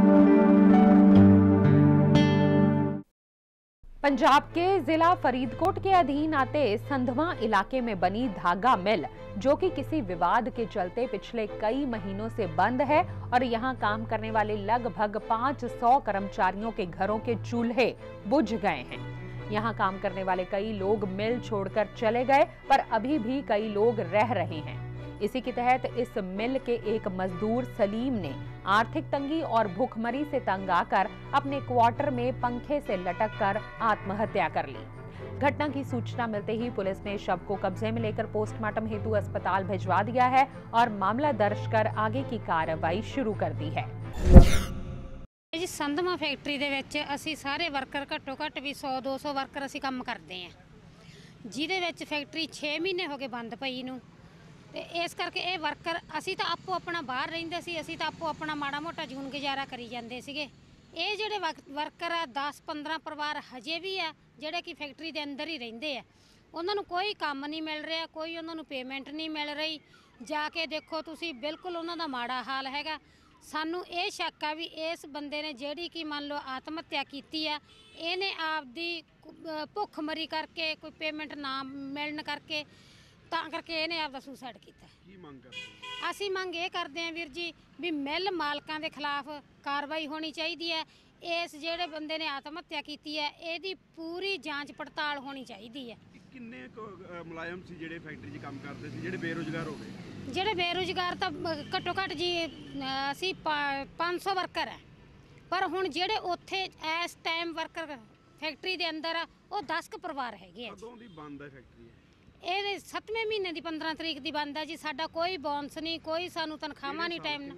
पंजाब के जिला फरीदकोट के अधीन आते संधवा इलाके में बनी धागा मिल, जो कि किसी विवाद के चलते पिछले कई महीनों से बंद है और यहां काम करने वाले लगभग 500 कर्मचारियों के घरों के चूल्हे बुझ गए हैं। यहां काम करने वाले कई लोग मिल छोड़कर चले गए, पर अभी भी कई लोग रह रहे हैं। इसी के तहत इस मिल के एक मजदूर सलीम ने आर्थिक तंगी और भूखमरी से तंग आकर अपने क्वार्टर में पंखे से लटक कर आत्महत्या कर ली। घटना की सूचना मिलते ही पुलिस ने शव को कब्जे में लेकर पोस्टमार्टम हेतु अस्पताल भिजवा दिया है और मामला दर्ज कर आगे की कार्रवाई शुरू कर दी है। जी संधमा फैक्ट्री दे विच असी सारे वर्कर घट्टो घट्ट भी 100-200 वर्कर असी काम करते हैं, जिहदे विच फैक्ट्री 6 महीने हो गए बंद पई नूं। ते इस करके ये वर्कर असी तो आपो अपना बाहर रहिंदे सी, असी तो आपो अपना माड़ा मोटा जून गुजारा करी जांदे सीगे। ये जिहड़े वर्कर आ 10-15 परिवार हजे भी आ जिहड़े कि फैक्ट्री दे अंदर ही रहिंदे आ, उन्हां नूं कोई काम नहीं मिल रहा, कोई उन्हां नूं पेमेंट नहीं मिल रही। जाके देखो तुसी बिल्कुल उन्हां दा माड़ा हाल हैगा। सानू ये शक आ भी इस बंदे ने जिहड़ी कि मान लो आत्महत्या कीती आ, इहने आपदी भुखमरी करके कोई पेमेंट ना मिलण करके करके इहने आपदा सुसाइड कीता। की मंग करदे असीं मंग ये करदे हैं वीर जी भी मिल मालकां दे खिलाफ कार्रवाई होनी चाहिदी है। इस जिहड़े बंदे ने आत्महत्या कीती है इहदी पूरी जांच पड़ताल होनी चाहिदी है। किन्ने मुलायम सी जिहड़े फैक्ट्री 'च काम करदे सी जिहड़े बेरोजगार हो गए? जिहड़े बेरोजगार तां घट्टो घट्ट जी असीं 500 वर्कर है, पर हुण जिहड़े उत्थे इस टाइम वर्कर फैक्ट्री दे अंदर वो 10 क परिवार हैगे। कदों दी बंद है फैक्ट्री? ये 7वें महीने की 15 तरीक की बंद है जी। साडा कोई बोनस नहीं, कोई सानू तनखावां नहीं। टाइम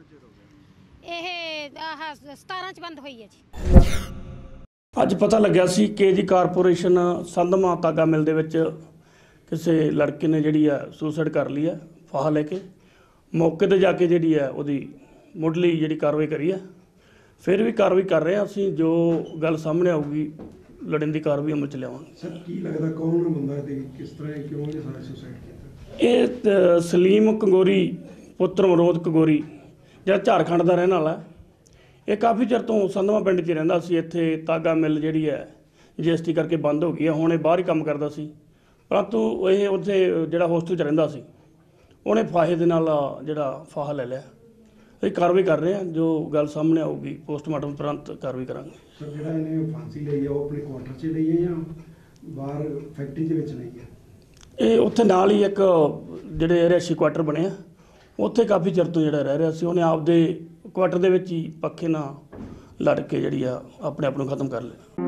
ये 17 च बंद हुई है जी। अज पता लग्या सी कि जी कारपोरेशन संधमा धागा मिल दे विच किसी लड़के ने जिहड़ी है सुसाइड कर ली है फाहा लेके। मौके ते जाके जिहड़ी है उहदी मुढ़ली जिहड़ी कार्रवाई करी है, फिर भी कार्रवाई कर रहे हैं असीं। जो गल सामने आऊगी लड़न की कार्रवाई अमल च लियावांगे। सर की लगदा कौन बंदा ते किस तरह क्यों ये सारा सुसाइड कीता? ये सलीम कंगोरी पुत्र मरोद कंगोरी ਜਿਹੜਾ झारखंड का रहने वाला है। ये काफ़ी चिर तो संधवा पिंड 'ਚ रहिंदा सी। इत्थे धागा मिल जिहड़ी है GST करके बंद हो गई है। हुण ये बाहर ही काम करदा सी, परंतु ये उत्थे जिहड़ा होस्टल 'ਚ रहिंदा सी ਉਹਨੇ फाहे दे नाल जिहड़ा फाहा ले लिया। ਅਸੀਂ कार्रवाई कर रहे हैं, जो गल सामने आऊगी पोस्टमार्टम तुरंत कार्रवाई करांगे। सर जिहड़ा इहने फांसी ਲਈ ਹੈ ਉਹ ਆਪਣੇ ਕੁਆਟਰ 'ਚ ਲਈ ਹੈ ਜਾਂ ਬਾਹਰ फैक्ट्री ਦੇ ਵਿੱਚ ਲਈ ਹੈ? ਇਹ ਉੱਥੇ ਨਾਲ ਹੀ ਇੱਕ ਜਿਹੜੇ ਰਿਹਾਇਸ਼ੀ ਕੁਆਟਰ ਬਣੇ ਆ, ਉੱਥੇ ਕਾफ़ी ਚਿਰ ਤੋਂ ਜਿਹੜਾ ਰਹਿ ਰਿਹਾ ਸੀ। ਉਹਨੇ ਆਪਦੇ ਕੁਆਟਰ ਦੇ ਵਿੱਚ ਹੀ ਪੱਖੇ ਨਾਲ ਲੜ ਕੇ ਜਿਹੜੀ ਆ ਆਪਣੇ ਆਪ ਨੂੰ ਖਤਮ ਕਰ ਲਿਆ।